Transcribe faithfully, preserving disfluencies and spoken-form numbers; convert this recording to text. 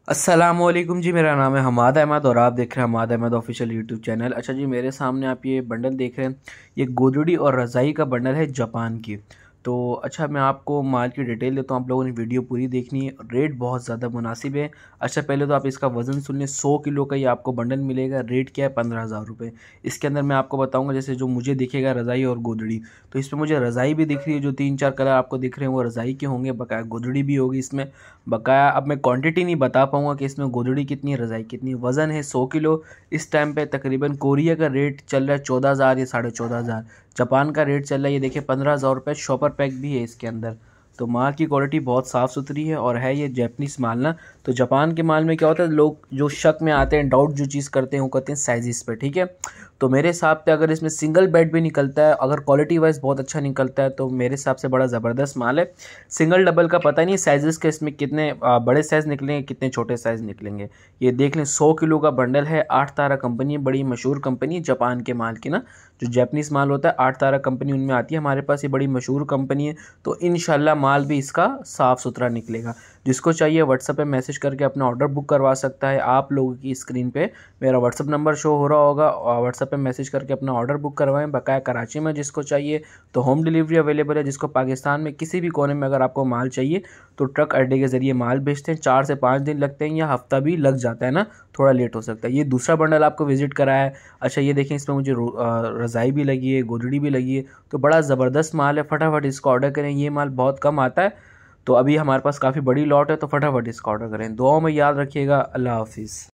अस्सलामुअलैकुम जी, मेरा नाम है हमाद अहमद और आप देख रहे हैं Hamad Ahmed official YouTube channel. अच्छा जी, मेरे सामने आप ये बंडल देख रहे हैं, ये गोदड़ी और रज़ाई का बंडल है जापान की। तो अच्छा, मैं आपको माल की डिटेल देता हूँ, आप लोगों ने वीडियो पूरी देखनी है। रेट बहुत ज़्यादा मुनासिब है। अच्छा, पहले तो आप इसका वज़न सुन लें। सौ किलो का ये आपको बंडल मिलेगा। रेट क्या है? पंद्रह हज़ार रुपये। इसके अंदर मैं आपको बताऊँगा, जैसे जो मुझे दिखेगा रज़ाई और गोदड़ी, तो इसमें मुझे रज़ाई भी दिख रही है, जो तीन चार कलर आपको दिख रहे हैं वो रज़ाई के होंगे, बकाया गोदड़ी भी होगी इसमें बकाया। अब मैं क्वांटिटी नहीं बता पाऊँगा कि इसमें गोदड़ी कितनी है, रज़ाई कितनी है। वज़न है सौ किलो। इस टाइम पे तकरीबन कोरिया का रेट चल रहा है चौदह हज़ार या साढ़े चौदह हज़ार। जापान का रेट चल रहा है, ये देखिए, पंद्रह हज़ार रुपये। शॉपर पैक भी है इसके अंदर। तो माल की क्वालिटी बहुत साफ़ सुथरी है और है ये जैपनीज़ माल ना। तो जापान के माल में क्या होता है, लोग जो शक में आते हैं, डाउट जो चीज़ करते हैं, वो करते हैं साइज़ पे, ठीक है। तो मेरे हिसाब से अगर इसमें सिंगल बेड भी निकलता है, अगर क्वालिटी वाइज बहुत अच्छा निकलता है, तो मेरे हिसाब से बड़ा ज़बरदस्त माल है। सिंगल डबल का पता नहीं साइज़ के इसमें कितने आ, बड़े साइज़ निकलेंगे, कितने छोटे साइज़ निकलेंगे। ये देख लें, सौ किलो का बंडल है। आठ तारा कंपनी है, बड़ी मशहूर कंपनी है जापान के माल की ना। जो जैपनीज़ माल होता है, आठ तारा कंपनी उनमें आती है। हमारे पास ये बड़ी मशहूर कंपनी है, तो इंशाल्लाह माल भी इसका साफ़ सुथरा निकलेगा। जिसको चाहिए व्हाट्सएप पे मैसेज करके अपना ऑर्डर बुक करवा सकता है। आप लोगों की स्क्रीन पे मेरा व्हाट्सएप नंबर शो हो रहा होगा, और व्हाट्सएप पे मैसेज करके अपना ऑर्डर बुक करवाएं। बकाया कराची में जिसको चाहिए तो होम डिलीवरी अवेलेबल है। जिसको पाकिस्तान में किसी भी कोने में अगर आपको माल चाहिए तो ट्रक अड्डे के ज़रिए माल भेजते हैं। चार से पाँच दिन लगते हैं या हफ्ता भी लग जाता है ना, थोड़ा लेट हो सकता है। ये दूसरा बंडल आपको विजिट कराया है। अच्छा, ये देखें, इसमें मुझे रज़ाई भी लगी है, गोदड़ी भी लगी है। तो बड़ा ज़बरदस्त माल है। फटाफट इसको ऑर्डर करें, ये माल बहुत कम आता है, तो अभी हमारे पास काफ़ी बड़ी लॉट है, तो फटाफट इसका ऑर्डर करें। दुआओं में याद रखिएगा। अल्लाह हाफिज़।